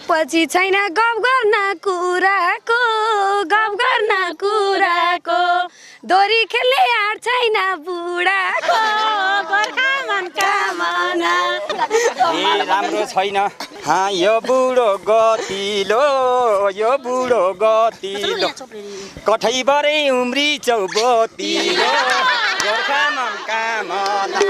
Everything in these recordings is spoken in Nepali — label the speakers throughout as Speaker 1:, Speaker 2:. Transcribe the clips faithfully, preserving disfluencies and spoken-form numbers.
Speaker 1: पछि छैन गफ गर्न कुराको गफ गर्न कुराको दोरी खेल्ने आँट छैन बुढाको गोर्खा मनका मना
Speaker 2: ए राम्रो छैन हा यो बुढो गतिलो यो बुढो गतिलो कठैबरै उम्री चौबतिलो गोर्खा मनका मना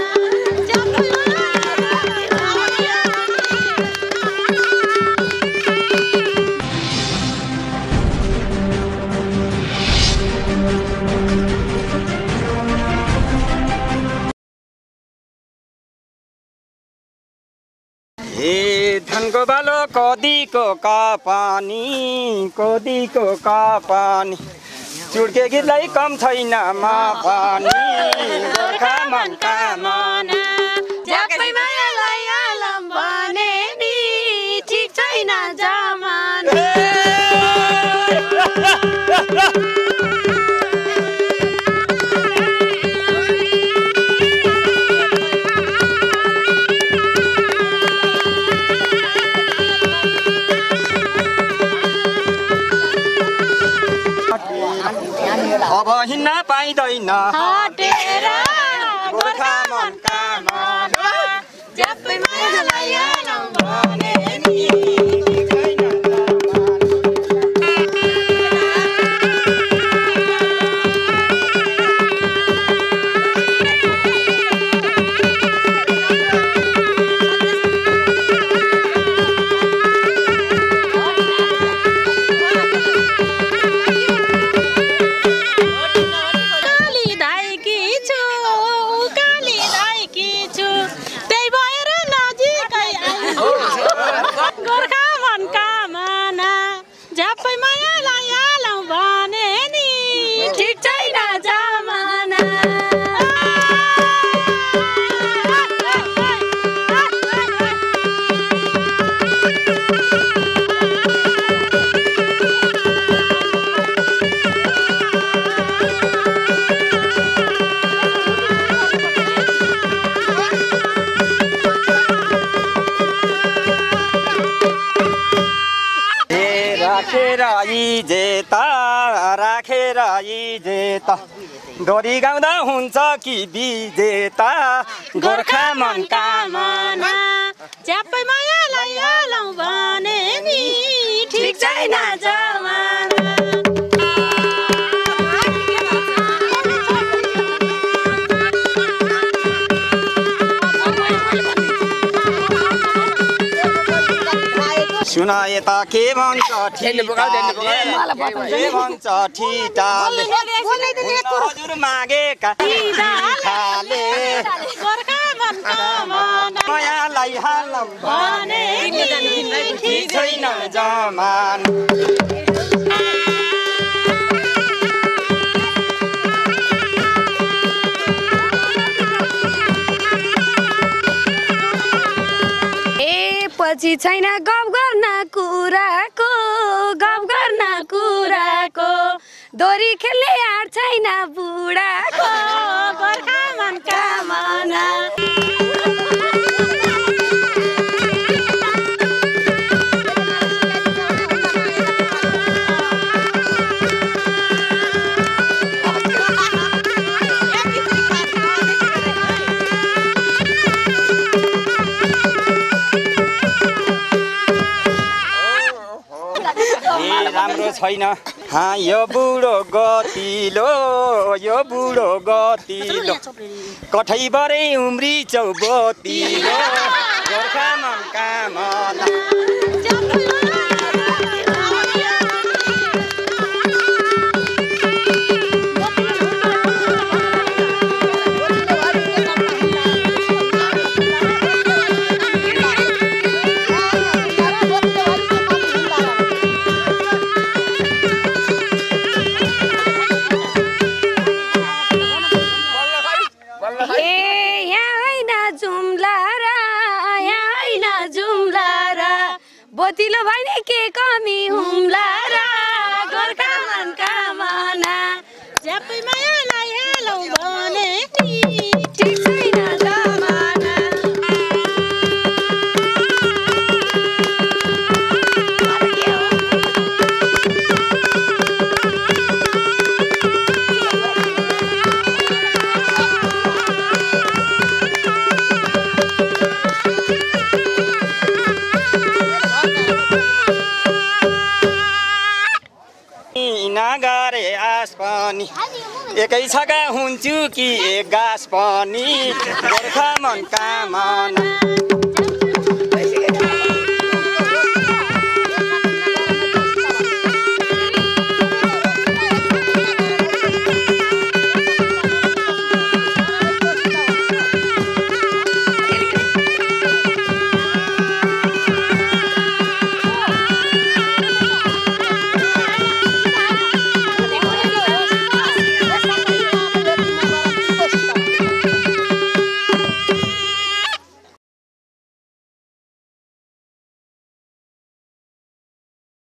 Speaker 2: ए धानको बालो कदीको कपानी कदीको कपानी चुड्के गीतलाई कम छैन मा पनि गोर्खा मनका मना
Speaker 1: झ्याप्पै मायालाई आलम भने नि ठिक छैन जमाना
Speaker 2: अब हिँड्न पाइँदैन
Speaker 1: हटेर गोर्खा मनका मना झ्याप्पै मायालाई आलम भने नि
Speaker 2: राखेर इजेता राखेर इजेता डोरी गाउँदा हुन्छ कि बिजेता गोर्खा मनका मना
Speaker 1: झ्याप्पै मायालाई आलौ भने नि ठिक छैन जमाना
Speaker 2: सुना यता के भन्छ ठिटाले के भन्छ ठिटाले हजुर मागेका ठिटाले
Speaker 1: गोर्खा मनका मना
Speaker 2: मायालाई हालौ
Speaker 1: भने नि
Speaker 2: ठिक छैन जमाना
Speaker 1: पछि छैन गफ गर्न कुराको गफ गर्न कुराको दोरी खेल्ने आँट छैन बुढाको गोर्खा मनका मना
Speaker 2: राम्रो छैन हा यो बुढो गतिलो यो बुढो गतिलो कठैबरै उम्री चौबतिलो गोर्खा मनका मना
Speaker 1: बोतिलो भने के कमी हुम्ला र गोर्खा मनका मना झ्याप्पै मायालाई हालौ भने ठिक छैन जमाना
Speaker 2: गास पनि एकै छका हुन्छु कि एक गास पनि गोर्खा मन कामना